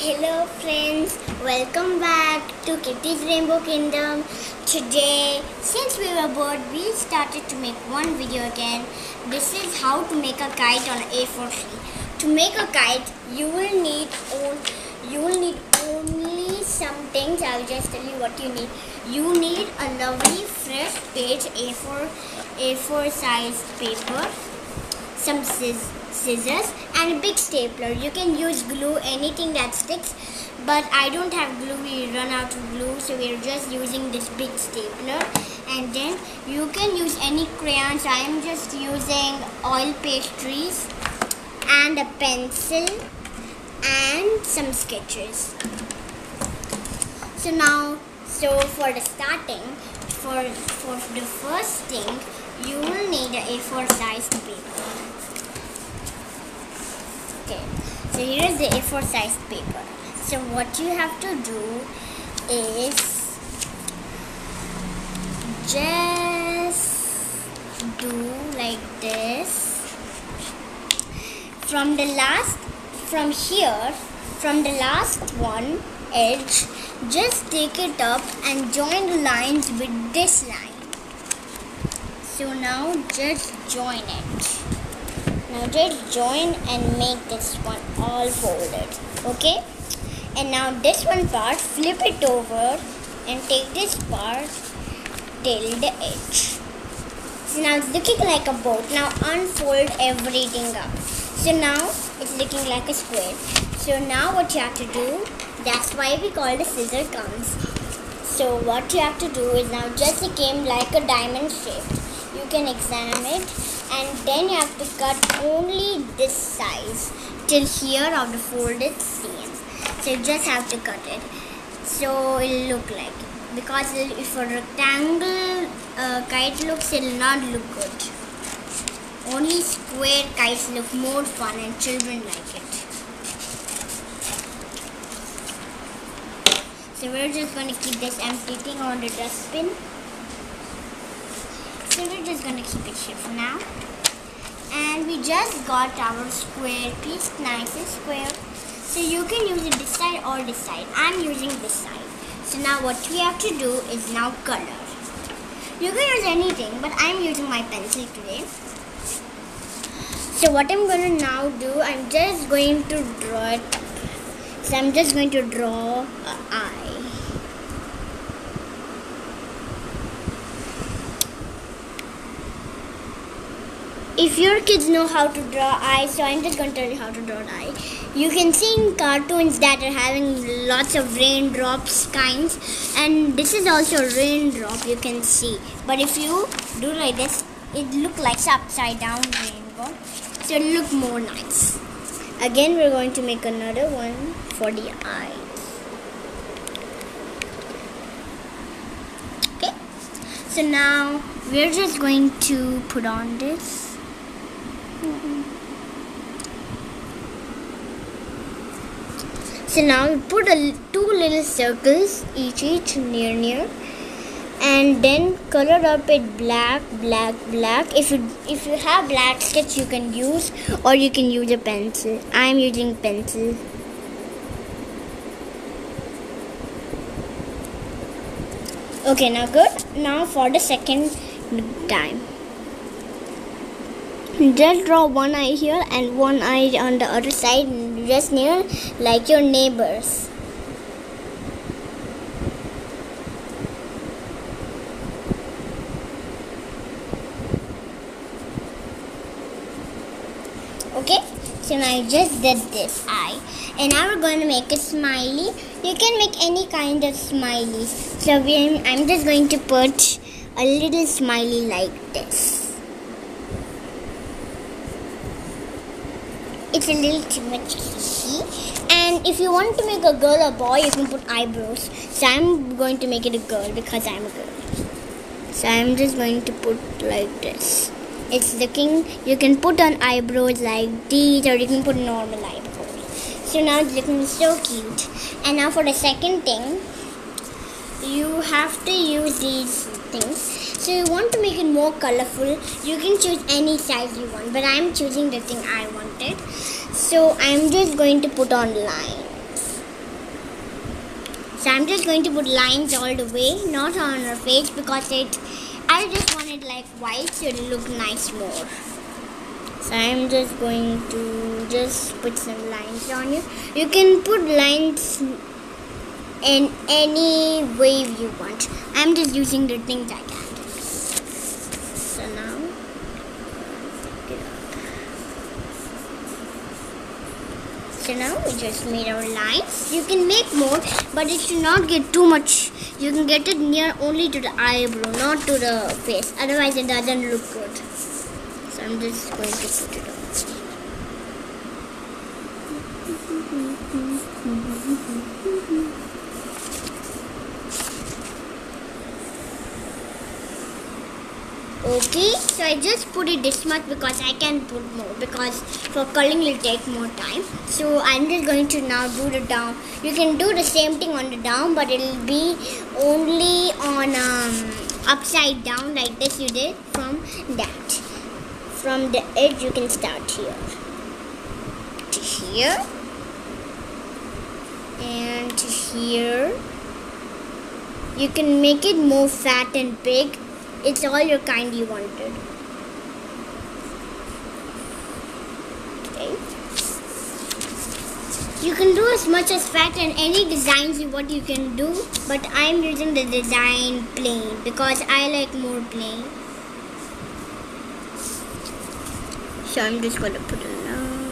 Hello friends, welcome back to Kitty's Rainbow Kingdom. Today, since we were bored, we started to make one video again. This is how to make a kite on A4 sheet. To make a kite, you will need only some things. I'll just tell you what you need. You need a lovely fresh page A4 size paper, some scissors and a big stapler. You can use glue, anything that sticks, but I don't have glue. We run out of glue, so we're just using this big stapler. And then you can use any crayons. I am just using oil pastries and a pencil and some sketches. So for the starting, for the first thing, you will need a A4 size paper. Okay, so here is the A4 size paper. So what you have to do is just do like this. From the last one edge, just take it up and join the lines with this line. So now just join it. Now just join and make this one all folded. Okay? And now this one part, flip it over and take this part till the edge. So now it's looking like a boat. Now unfold everything up. So now it's looking like a square. So now what you have to do, that's why we call the scissor comes. So what you have to do is now just it came like a diamond shape. You can examine it, and then you have to cut only this size till here of the folded seam. So you just have to cut it. So it'll look like it. Because if a rectangle kite looks, it'll not look good. Only square kites look more fun and children like it. So we're just going to keep this empty thing on the dustbin. So we're just going to keep it here for now. And we just got our square piece, nice and square. So you can use it this side or this side. I'm using this side. So now what we have to do is now color. You can use anything, but I'm using my pencil today. So what I'm going to now do, I'm just going to draw it. So I'm just going to draw an eye. If your kids know how to draw eyes, so I'm just going to tell you how to draw an eye. You can see in cartoons that are having lots of raindrops kinds, and this is also a raindrop, you can see. But if you do like this, it looks like upside down rainbow, so it'll look more nice. Again, we're going to make another one for the eyes. Okay, so now we're just going to put on this. So now we put two little circles each near, and then color up it black. If you have black sketch, you can use, or you can use a pencil. I'm using pencil. Okay, now good. Now for the second time, just draw one eye here and one eye on the other side, just near like your neighbors. Okay, so now I just did this eye, and now we're going to make a smiley. You can make any kind of smiley. So I'm just going to put a little smiley like this. It's a little too much to see. And if you want to make a girl or boy, you can put eyebrows. So I'm going to make it a girl because I'm a girl. So I'm just going to put like this. It's looking, you can put on eyebrows like these, or you can put normal eyebrows. So now it's looking so cute. And now for the second thing, you have to use these things. So you want to make it more colorful, you can choose any size you want, but I'm choosing the thing I wanted. So I'm just going to put on lines. So I'm just going to put lines all the way, not on her face, because I just want it like white so it'll look nice more. So I'm just going to just put some lines on you. You can put lines in any way you want. I'm just using the things I can. So now, we just made our lines. You can make more, but it should not get too much. You can get it near only to the eyebrow, not to the face. Otherwise, it doesn't look good. So I'm just going to put it on. Okay, so I just put it this much because I can put more, because for curling it will take more time. So I'm just going to now do the down. You can do the same thing on the down, but it will be only on upside down like this you did from that. From the edge you can start here to here and to here. You can make it more fat and big. It's all your kind you wanted. Okay. You can do as much as fat and any designs you want you can do, but I'm using the design plain because I like more plain. So I'm just gonna put it now.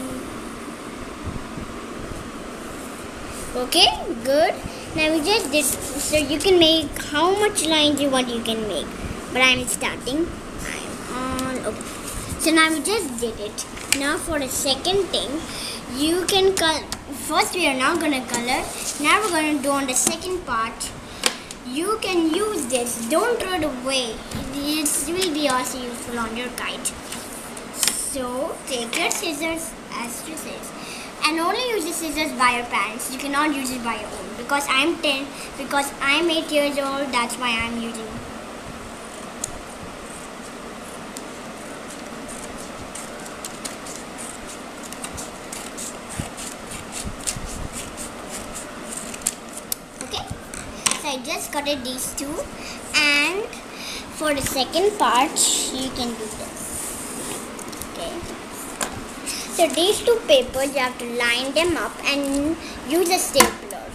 Okay, good. Now we just did, so you can make how much lines you want you can make. But I'm starting. Okay. So now we just did it. Now for the second thing, you can color. First we are now gonna color. Now we're gonna do on the second part. You can use this. Don't throw it away. This will be also useful on your kite. So take your scissors as you says, and only use the scissors by your parents. You cannot use it by your own. Because I'm 10. Because I'm 8 years old. That's why I'm using. I just cutted these two, and for the second part you can do this. Okay, so these two papers you have to line them up and use a stapler.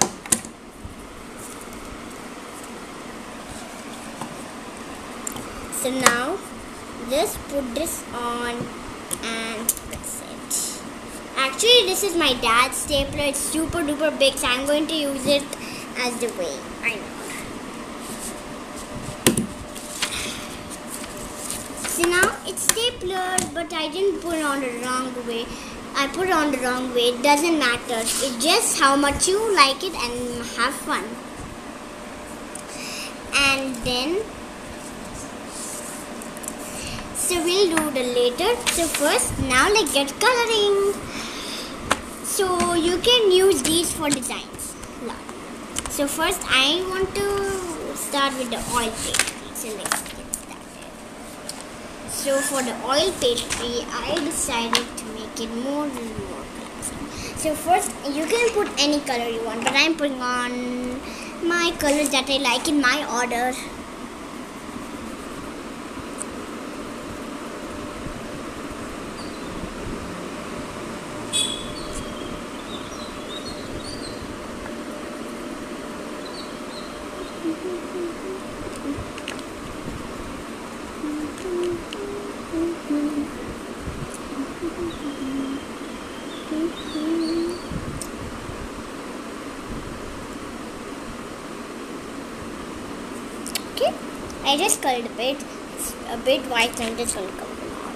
So now just put this on and press it. Actually this is my dad's stapler. It's super duper big, so I'm going to use it as the way I know. So now it's stapler, but I didn't put it on the wrong way. I put it on the wrong way. It doesn't matter. It's just how much you like it and have fun. And then, so we'll do the later. So first, now let's get coloring. So you can use these for designs. So first I want to start with the oil pastry. So let's get started. So for the oil pastry, I decided to make it more and more relaxing. So first you can put any color you want, but I'm putting on my colors that I like in my order. Okay, I just colored a bit white, so I'm just going to color them all.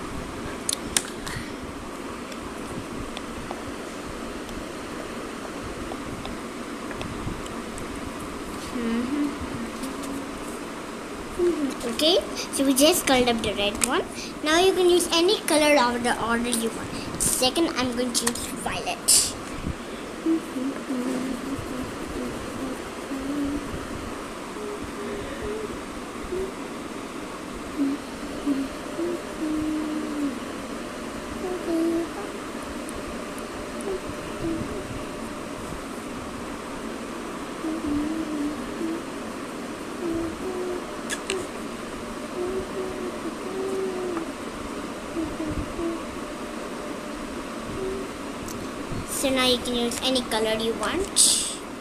Okay, so we just colored up the red one. Now you can use any color of the order you want. Second, I'm going to use violet. So now you can use any color you want.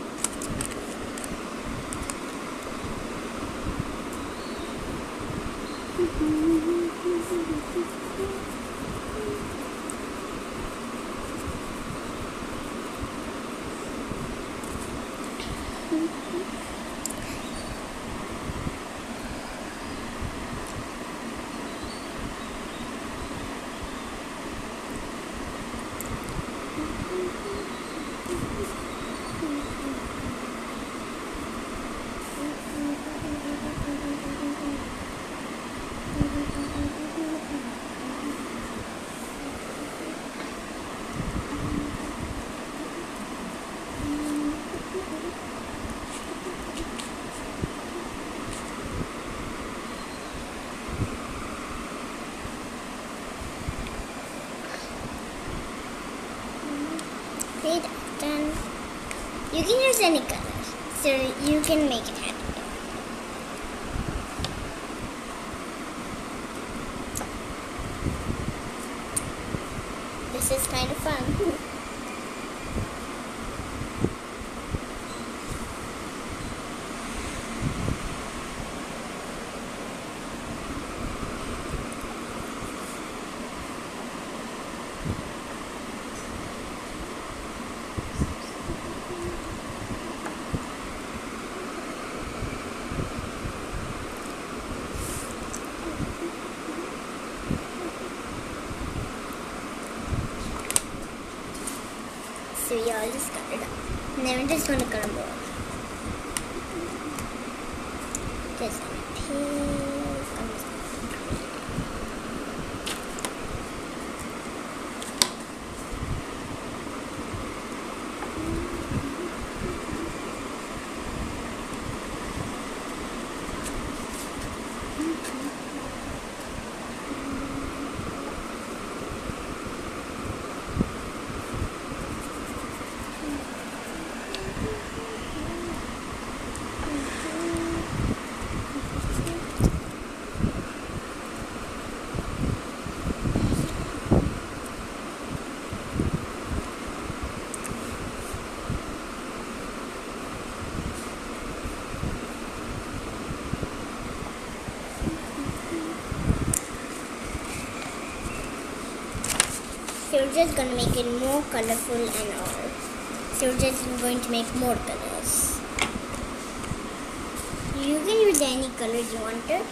Done. You can use any color, so you can make it happen. This is kind of fun. So you all just cut it up. And then we're just going to cut more. Just going to peel. So we're just going to make it more colorful and all. So we're just going to make more colors. You can use any colors you want to.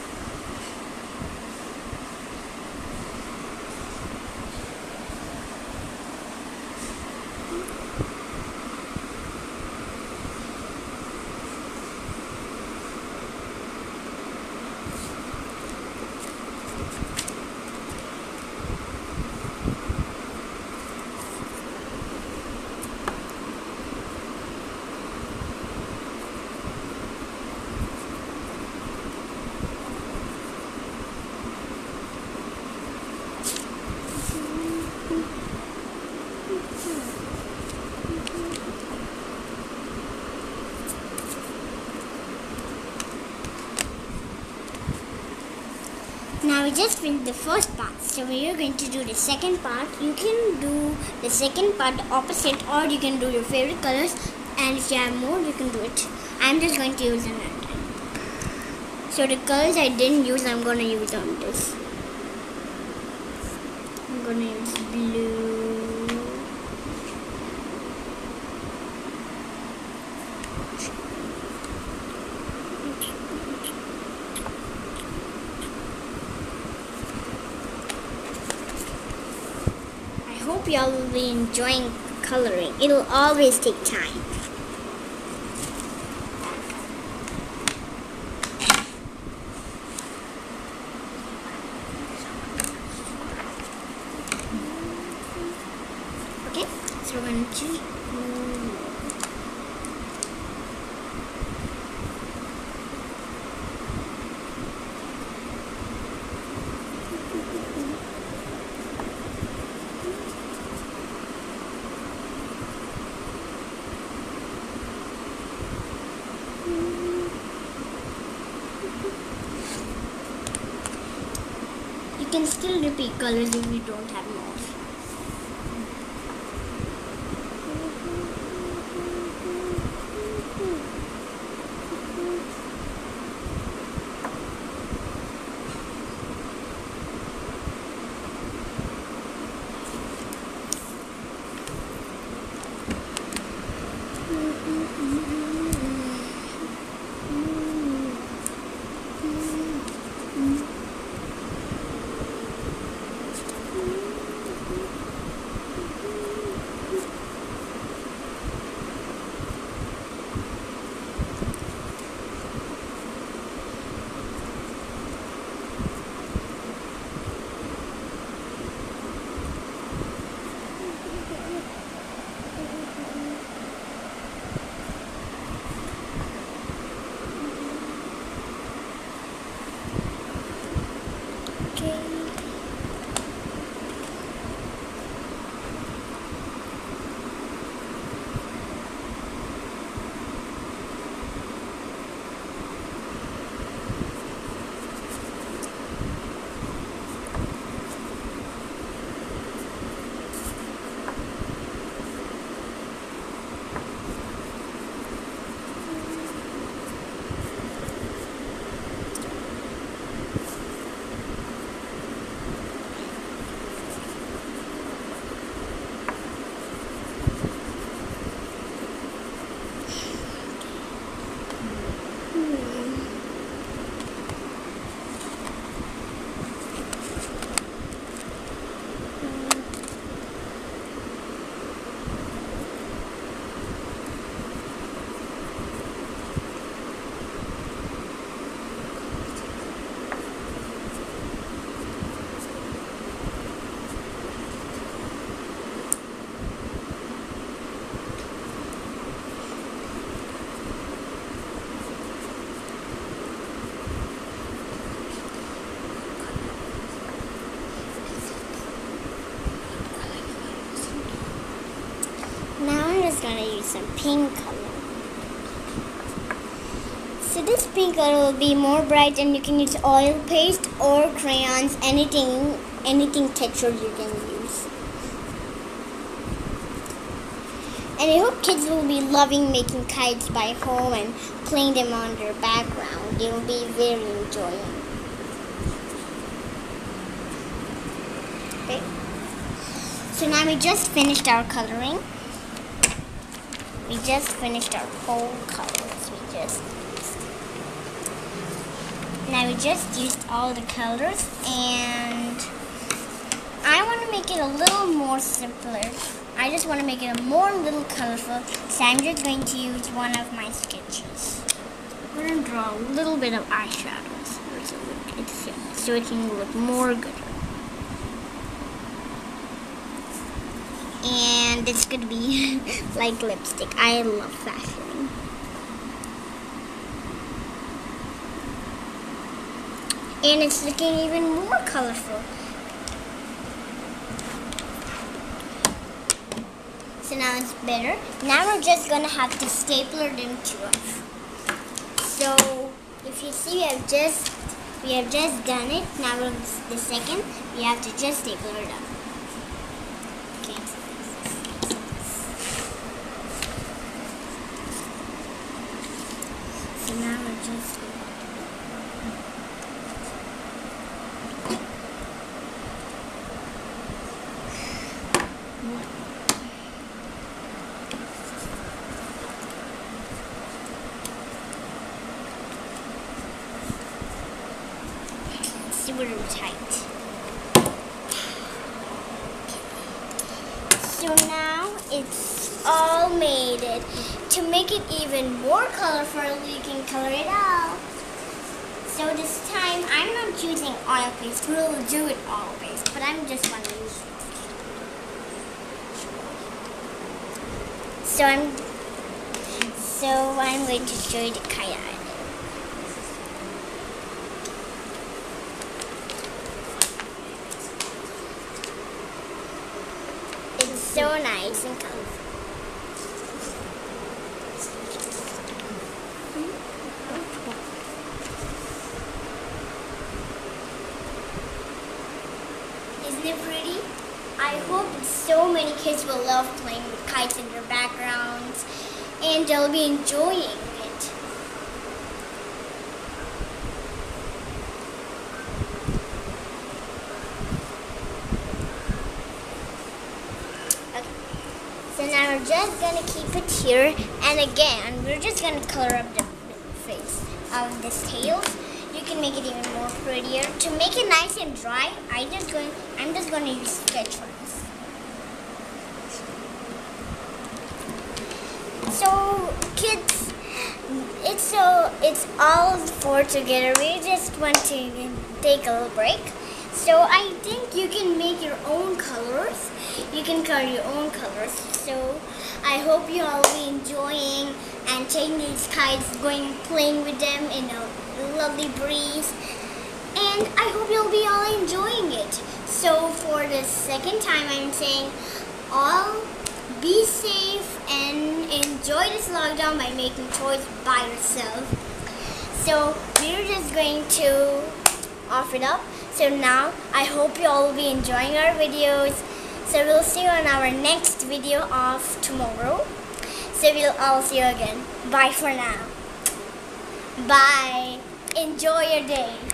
Now we just finished the first part, so we are going to do the second part. You can do the second part opposite, or you can do your favorite colors, and if you have more you can do it. I'm just going to use another. So the colors I didn't use, I'm going to use on this. I'm going to use blue. I hope y'all will be enjoying coloring. It'll always take time. Okay, so we're going to you can still repeat colors if you don't have more. just gonna use some pink color. So this pink color will be more bright, and you can use oil paste or crayons, anything textured you can use. And I hope kids will be loving making kites by home and playing them on their background. They will be very enjoying. Okay. So now we just finished our coloring. We just finished our whole colors. Now we just used all the colors, and I want to make it a little more simpler. I just want to make it a more little colorful, so I'm just going to use one of my sketches. I'm going to draw a little bit of eyeshadows so it can look more gooder. And it's going to be like lipstick. I love fashioning. And it's looking even more colorful. So now it's better. Now we're just going to have to stapler them to it. So if you see, we have just done it. Now the second, we have to just staple it up. Okay. So now we're just super tight. So now it's all made it. To make it even more colorful, you can color it out. So this time I'm not using oil paste. We'll do it oil paste, but I'm just going to use it. So I'm going to show you the kite art. It's so nice and colorful. Isn't it pretty? I hope so many kids will love playing with kites in their backgrounds, and they'll be enjoying it. Okay. So now we're just going to keep it here, and again, we're just going to color up the face of this tail. You can make it even more prettier. To make it nice and dry, I'm just going to use sketch ones. So kids, it's all four together. We just want to take a little break. So I think you can make your own colors. You can color your own colors. So I hope you all will be enjoying and taking these kites, playing with them in a lovely breeze. And I hope you'll be all enjoying it. So for the second time, I'm saying all be safe and enjoy this lockdown by making toys by yourself. So we're just going to off it up. So now I hope you all will be enjoying our videos. So we'll see you on our next video of tomorrow. So we'll all see you again. Bye for now. Bye. Enjoy your day.